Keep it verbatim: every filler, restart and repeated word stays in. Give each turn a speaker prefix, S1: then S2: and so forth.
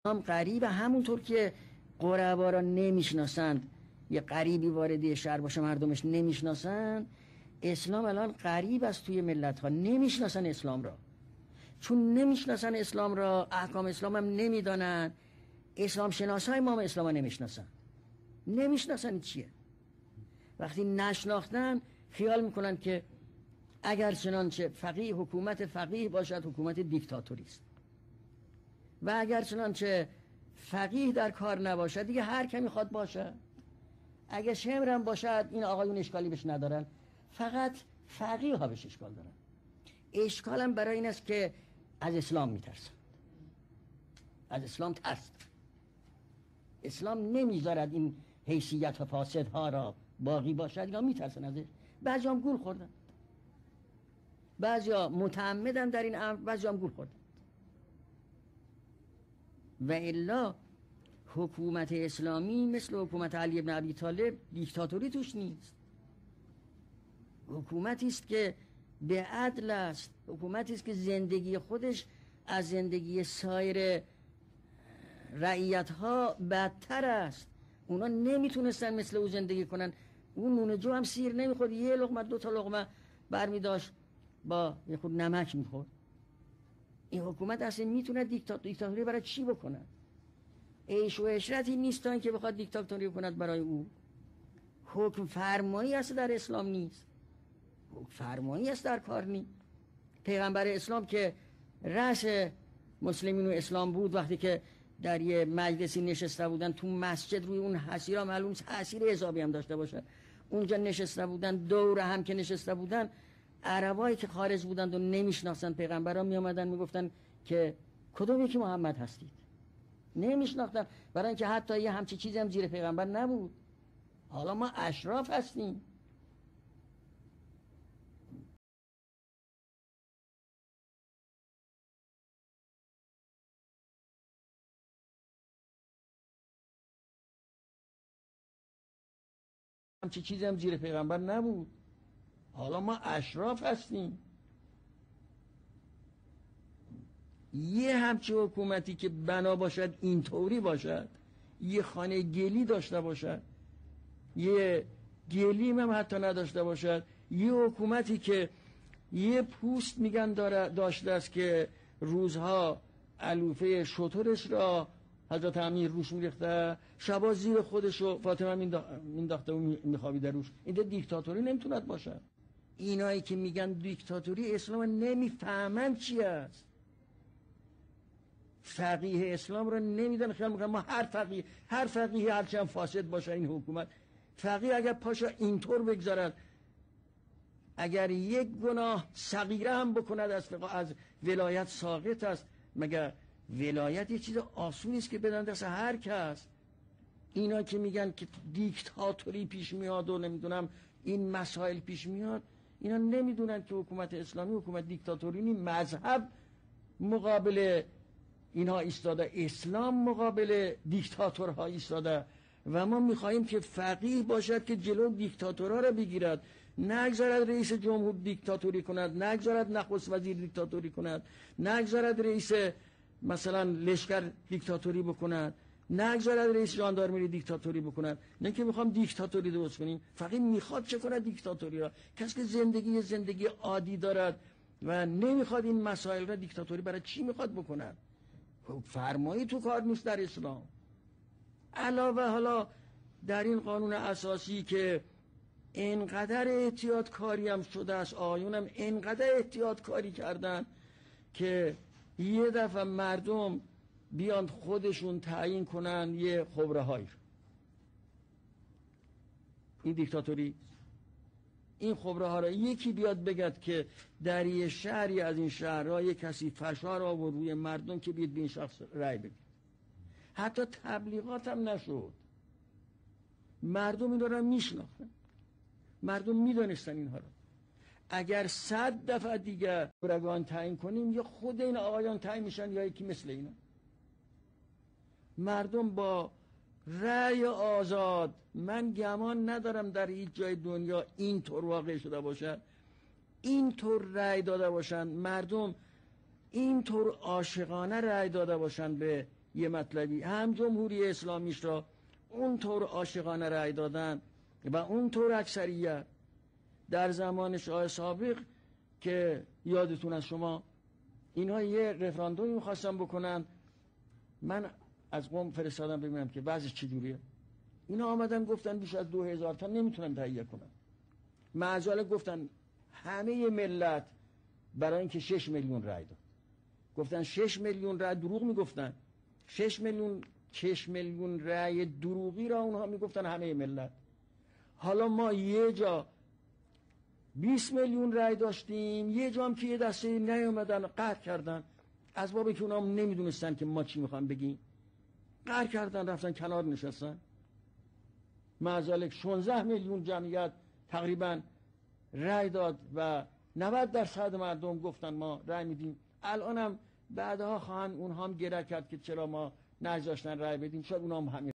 S1: هم غریب، همونطور که غربا را نمیشناسند، یه غریبی وارد شهر باشه مردمش نمیشناسند، اسلام الان غریب است توی ملت ها، نمیشناسن اسلام را. چون نمیشناسن اسلام را، احکام اسلام هم نمیدانن، اسلام شناسای ما هم اسلام ها نمیشناسن نمیشناسن چیه. وقتی نشناختن خیال میکنن که اگر چنانچه فقیه حکومت فقیه باشد حکومت دیکتاتوری است، و اگر چنانچه فقیه در کار نباشد دیگه هر کمی خواد باشه. اگه شمرم باشد این آقایون اشکالی بهش ندارن، فقط فقیه ها بهش اشکال دارن. اشکالم برای این است که از اسلام میترسن، از اسلام ترس. اسلام نمیذارد این حیثیت و فاسد ها را باقی باشد، یا میترسن ازش. بعضی هم گول خوردن، بعضی ها متعمدن در این امر، بعضی هم گول خوردن. و الا حکومت اسلامی مثل حکومت علی بن ابی طالب دیکتاتوری توش نیست. حکومتی است که به عدل است، حکومتی است که زندگی خودش از زندگی سایر رعیت ها بدتر است. اونا نمیتونستن مثل او زندگی کنن. اون نون جو هم سیر نمیخورد، یه لقمه دو تا لقمه برمی داشت با یه خود نمک میخورد. این حکومت اصلا میتونه دیکتاتوری برای چی بکنه؟ عیش و عشرتی نیستن که بخواد دیکتاتوری کند برای او. حکم فرمایی است در اسلام نیست، حکم فرمایی است در کار نیست. پیغمبر اسلام که رأس مسلمین و اسلام بود، وقتی که در یه مجلسی نشسته بودن تو مسجد، روی اون حسیرا معلوم حسیر حسابی هم داشته باشه، اونجا نشسته بودن، دور هم که نشسته بودن، عربایی که خارج بودند و نمیشناختن پیغمبر ها می آمدن میگفتن که کدوم یکی محمد هستید؟ نمیشناختن، برای اینکه حتی یه همچی چیزی هم زیر پیغمبر نبود. حالا ما اشراف هستیم. همچی چیزی هم زیر پیغمبر نبود. حالا ما اشراف هستیم. یه همچی حکومتی که بنا باشد اینطوری باشد، یه خانه گلی داشته باشد، یه گلیم هم حتی نداشته باشد، یه حکومتی که یه پوست میگن داره داشته است که روزها علوفه شترش را حضرت امیر روش میریخته، شبا زیر خودش و فاطمه مینداخته و میخوابیده روش. این دیکتاتوری نمیتوند باشه. اینایی که میگن دیکتاتوری اسلام نمیفهمن چی است. فقیه اسلام رو نمیدن، خیال میکنن ما هر فقیه هر فقیه هرچند فاسد باشه این حکومت، فقیه اگر پاشا اینطور بگذارد، اگر یک گناه صغیره هم بکند از از ولایت ساقط است. مگر ولایت یه چیز آسونی است که بدن دست هر کس؟ اینا که میگن که دیکتاتوری پیش میاد و نمیدونم این مسائل پیش میاد، اینا نمیدونن که حکومت اسلامی حکومت دیکتاتوری نی. مذهب مقابل اینها ایستاده، اسلام مقابل دیکتاتورها ایستاده، و ما میخواییم که فقیه باشد که جلو دیکتاتورها را بگیرد، نگذارد رئیس جمهور دیکتاتوری کند، نگذارد نخست وزیر دیکتاتوری کند، نگذارد رئیس مثلا لشکر دیکتاتوری بکند، نگذارد رئیس ژاندارمری دیکتاتوری بکند. نه که میخوام دیکتاتوری درست کنیم، فقیه میخواد چه کند دیکتاتوری را؟ کسی که زندگی زندگی عادی دارد و نمیخواد این مسائل را، دیکتاتوری برای چی میخواد بکند؟ فرمایی تو کار نیست در اسلام. علاوه حالا در این قانون اساسی که انقدر احتیاط کاری هم شده است، آیون هم انقدر احتیاط کاری کردن که یه دفعه مردم بیان خودشون تعیین کنن یه خبره هایی. این دیکتاتوری. این خبره ها را یکی بیاد بگد که در یه شهری از این شهرها یه کسی فشار آورد روی مردم که بیاد به این شخص رأی بدید. حتی تبلیغات هم نشد. مردم این را میشناختن، مردم میدانستن اینها را. اگر صد دفعه دیگه برگان تعیین کنیم، یا خود این آقایان تعیین میشن یا یکی مثل اینا. مردم با رأی آزاد، من گمان ندارم در هیچ جای دنیا اینطور واقع شده باشد، اینطور رأی داده باشن، مردم اینطور عاشقانه رأی داده باشن به یه مطلبی، هم جمهوری اسلامیش را اونطور عاشقانه رأی دادن و اونطور اکثریت در زمان شاه سابق که یادتون از شما اینها یه رفراندومی می‌خواستن بکنن. من از قم فرستادم ببینم که بعضیش چجوریه. اینا آمدن گفتن بیش از دو هزار تا نمیتونن تهیه کنن. معزاله گفتن همه ملت برای اینکه شش میلیون رای داد. گفتن شش میلیون رای، دروغ میگفتن. شش میلیون شش میلیون رای دروغی را اونها میگفتن همه ملت. حالا ما یه جا بیست میلیون رای داشتیم، یه جا هم که یه دسته نیومدن قهر کردن، از بابی که اونا هم نمیدونستن که ما چی میخوام بگیم، قهر کردن رفتن کنار نشستن. معذالک شانزده میلیون جمعیت تقریبا رای داد و نود درصد مردم گفتن ما رای میدیم. الانم بعدها خواهن اونها هم گره کرد که چرا ما نذاشتن رای بدیم، شاید اونها هم همین